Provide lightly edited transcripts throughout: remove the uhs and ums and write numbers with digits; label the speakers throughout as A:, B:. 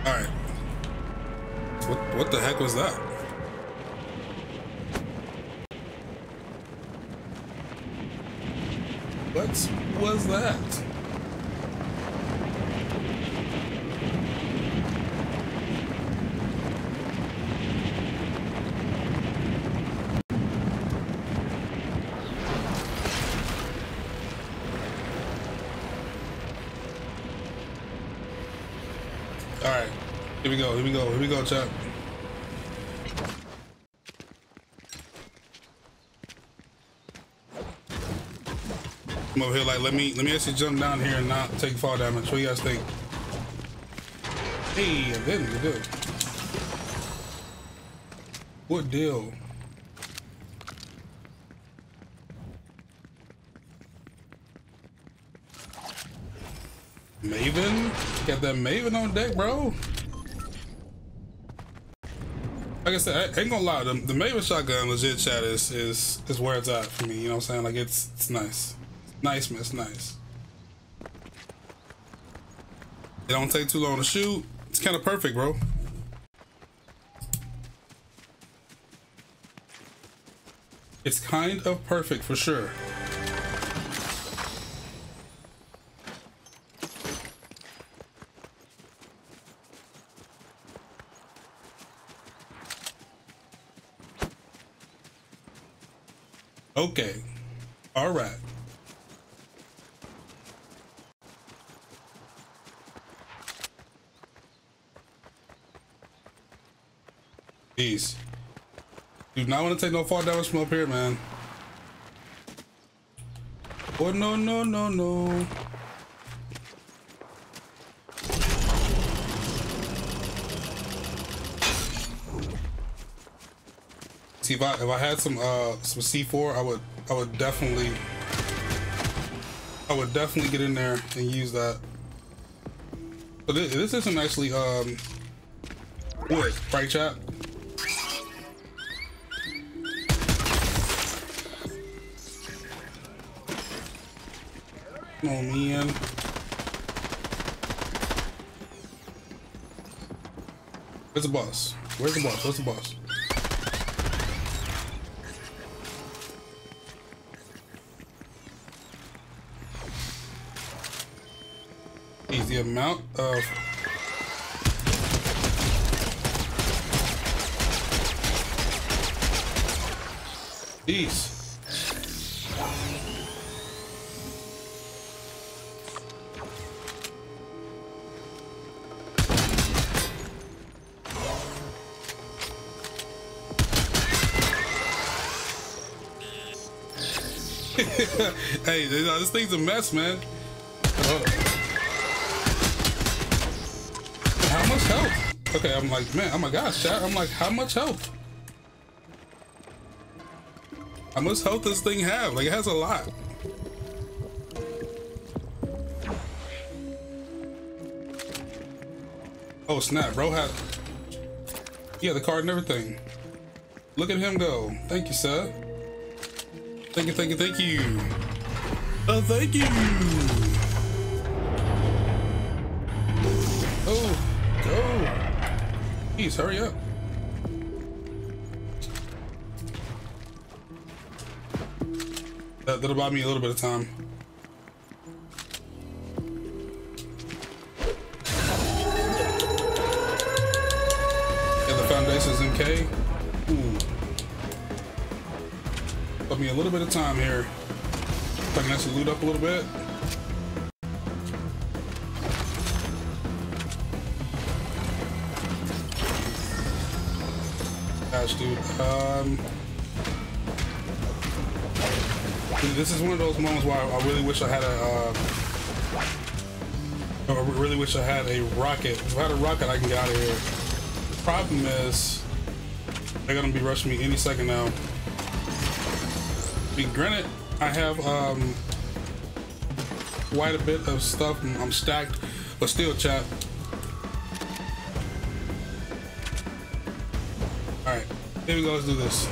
A: All right. What the heck was that? What was that? All right, here we go, chat. I'm over here like, let me actually jump down here and not take fall damage. What do you guys think? Hey, I didn't. Good deal. What deal? Maven? Got that Maven on deck, bro. Like I said, I ain't gonna lie, the Maven shotgun legit, chat, is where it's at for me, you know what I'm saying? Like it's nice. Nice, man, it's nice. It don't take too long to shoot. It's kind of perfect, bro. It's kind of perfect for sure. Okay. All right. Jeez. Do not want to take no fall damage from up here, man. Oh, no, no, no, no. See, if I had some C4, I would definitely get in there and use that. But this isn't actually wood, right, chat? Come on, man. Where's the boss? Where's the boss? Where's the boss? Is the amount of these. Hey, this thing's a mess, man. How much health? Okay, I'm like, man, oh my gosh, chat. I'm like, how much health? How much health does this thing have? Like, it has a lot. Oh snap, bro had, yeah, the card and everything. Look at him go. Thank you, sir. Thank you, thank you, thank you. Thank you. Oh, go. Please hurry up. That'll buy me a little bit of time. Yeah, the foundation's MK. Ooh. Give me a little bit of time here. If I can actually loot up a little bit. Gosh, dude. This is one of those moments where I really wish I had I really wish I had a rocket. If I had a rocket, I can get out of here. The problem is they're gonna be rushing me any second now. I mean, granted, I have quite a bit of stuff. I'm stacked, but still, chat. All right, here we go. Let's do this.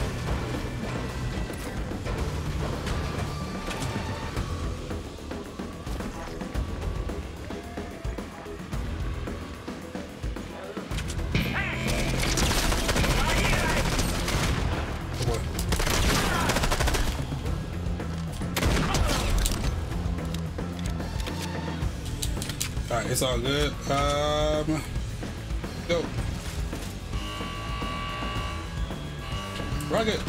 A: It's all good. Go. Rocket.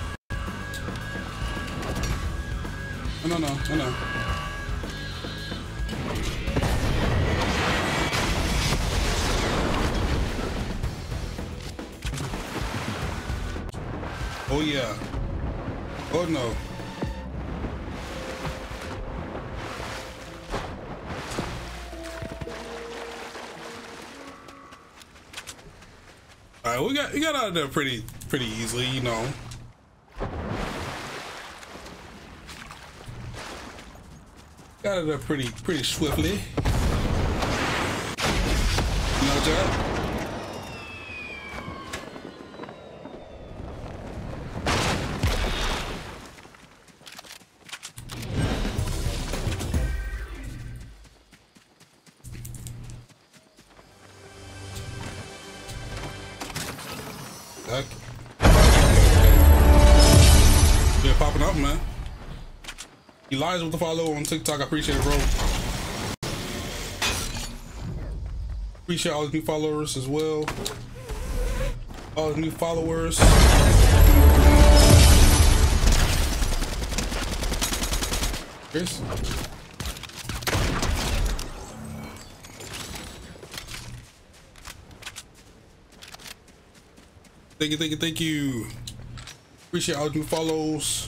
A: No, no, no, no, no. Oh yeah. Oh no. All right, we got out of there pretty easily, you know. Got out of there pretty swiftly. No job. Yeah, popping up, man. Elijah with the follow on TikTok. I appreciate it, bro. Appreciate all the new followers as well. All the new followers. Chris. Thank you. Appreciate all the new follows.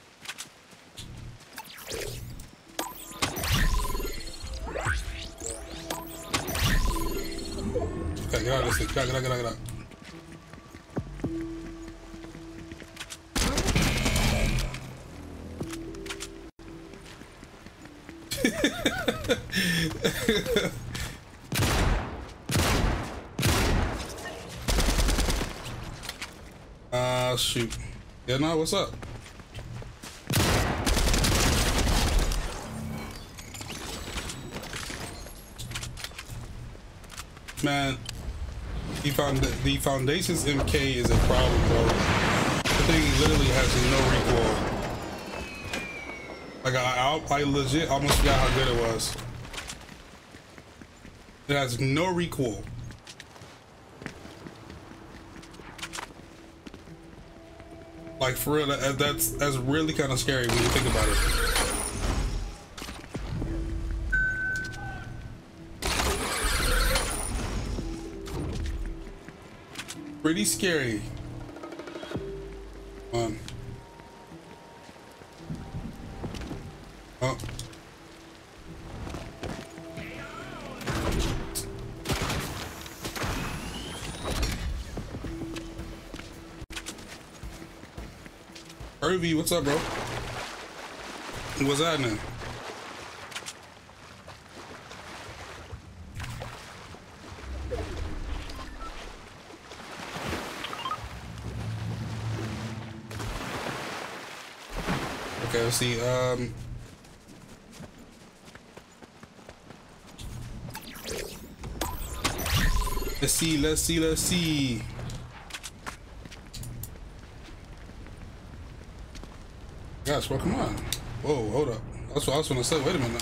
A: Okay, get out of this thing. Get out. Shoot. Yeah, no, what's up? Man, the Foundations MK is a problem, bro. The thing literally has no recoil. Like, I legit almost forgot how good it was. It has no recoil. Like, for real, that's really kind of scary when you think about it. Pretty scary. Oh. Irvy, what's up, bro? What's happening? Okay, let's see. Let's see. Gosh, bro, come on. Whoa, hold up. That's what I was gonna say. Wait a minute.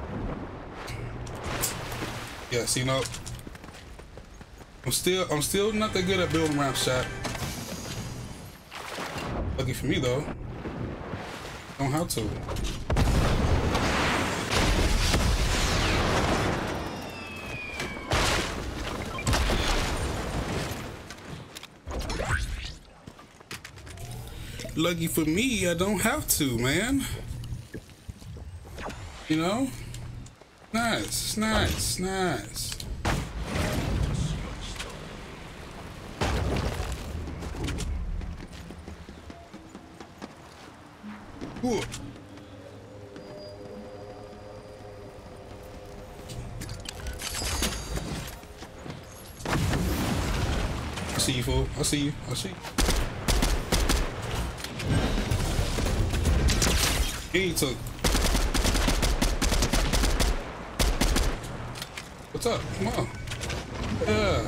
A: Yeah, see, no. I'm still not that good at building ramps, chat. Lucky for me though. Don't have to. Lucky for me, I don't have to, man. You know? Nice. Cool. I see you, fool. I see you. He took. What's up? Come on. Yeah.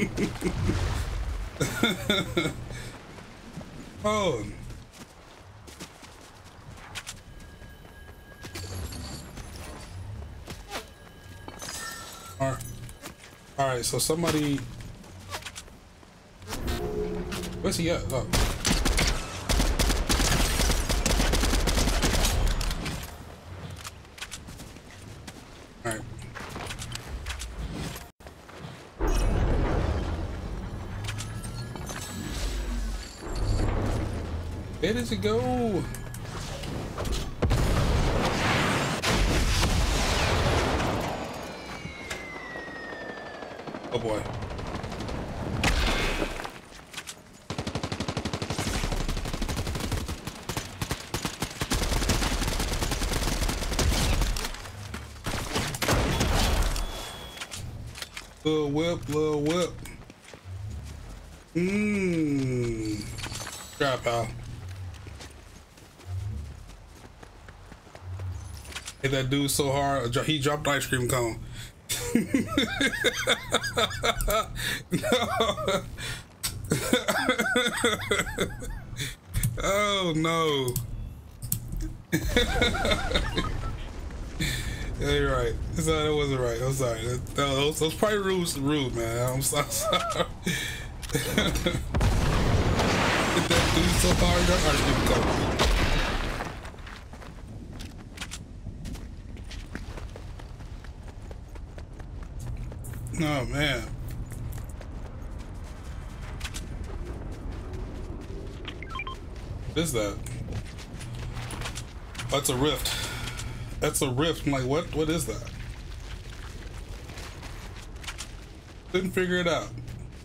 A: Oh. All right, so somebody. Where's he at? Oh. All right. Where does it go? Oh boy. Little whip, little whip. Grab, pal. Hit that dude so hard, he dropped the ice cream cone. No. Oh no. Yeah, you're right. That wasn't right. I'm sorry. That was probably rude, man. I'm so sorry. Hit that dude so hard, he dropped the ice cream cone. Oh man. What is that? Oh, that's a rift. That's a rift. I'm like, what is that? Couldn't figure it out.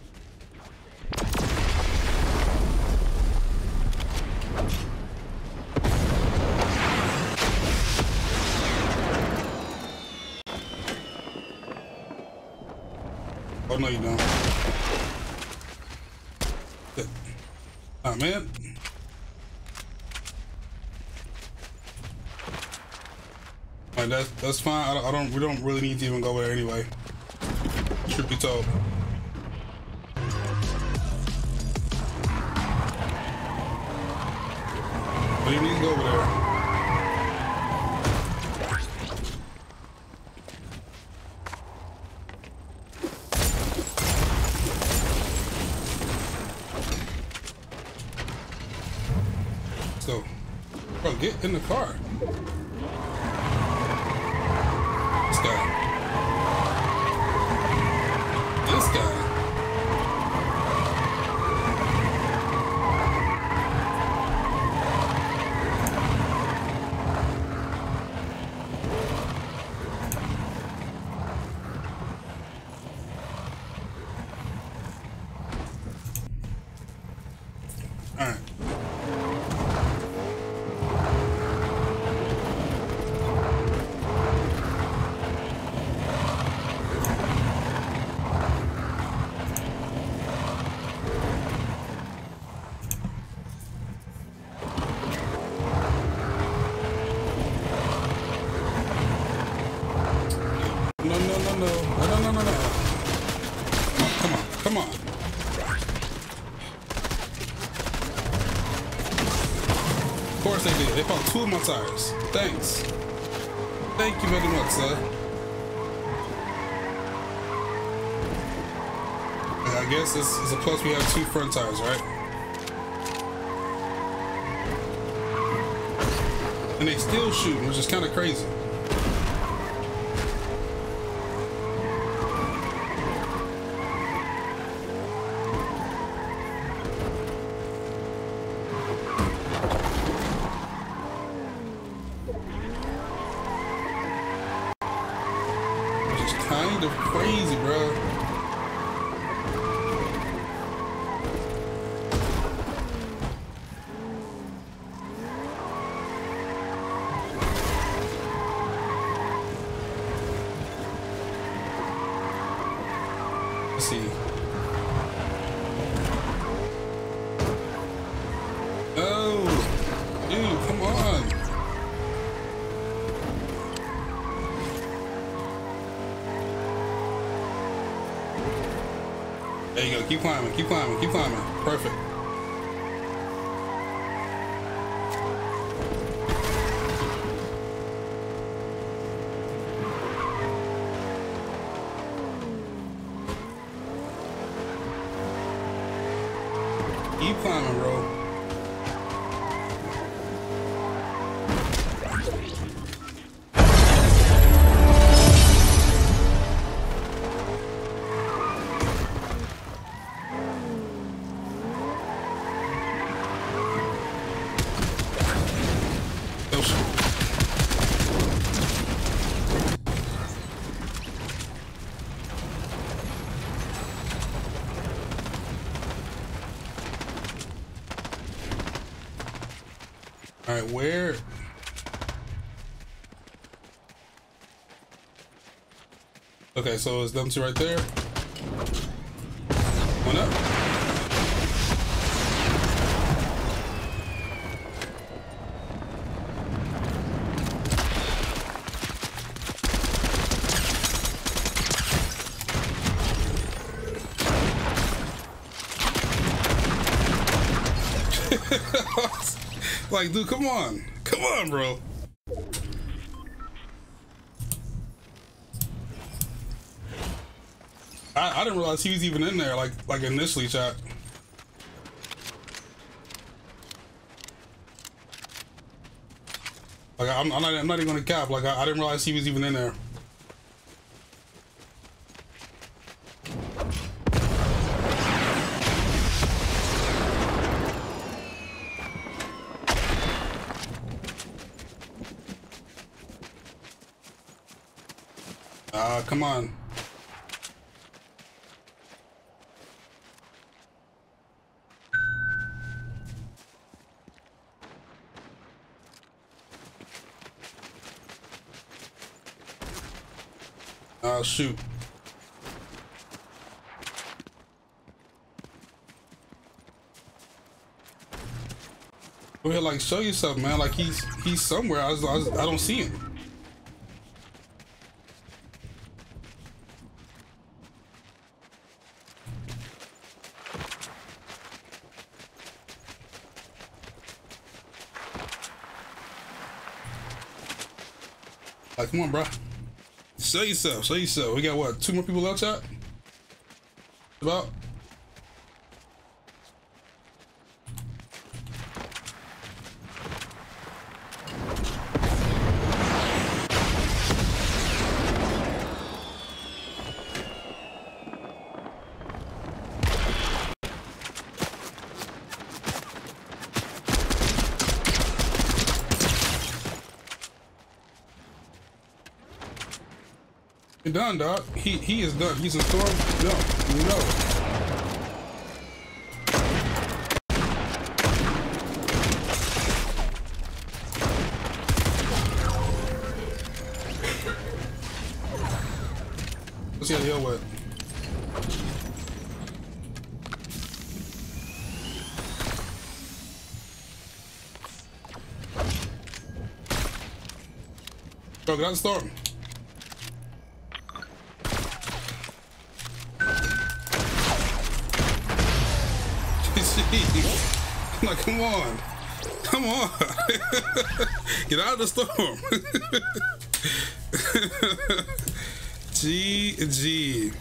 A: Oh no, you don't. Oh man. Like that's fine. I don't. We don't really need to even go there anyway. Truth be told. But you need to go over there. So, bro, get in the car. This guy. This guy. All right. No. Come on. Of course they did. They found 2 of my tires. Thanks. Thank you very much, sir. And I guess this is a plus we have 2 front tires, right? And they still shooting, which is kind of crazy. Kind of crazy, bro. Let's see. Oh, dude, come on. There you go. Keep climbing. Keep climbing. Keep climbing. Perfect. Keep climbing, bro. All right, where? Okay, so it's them two right there. One up. Like, dude, come on, bro. I didn't realize he was even in there, like initially, chat. Like, I'm not even gonna cap. Like, I didn't realize he was even in there. Come on. Shoot. Go ahead, like, show yourself, man. Like, he's somewhere. I don't see him. Like, come on, bro. Show yourself. Show yourself. We got what? 2 more people left, chat? About. You're done, dog. He is done. He's in storm. No, you know. Let's see how the hell went. Bro, get out of the storm. Like, come on. Get out of the storm. GG.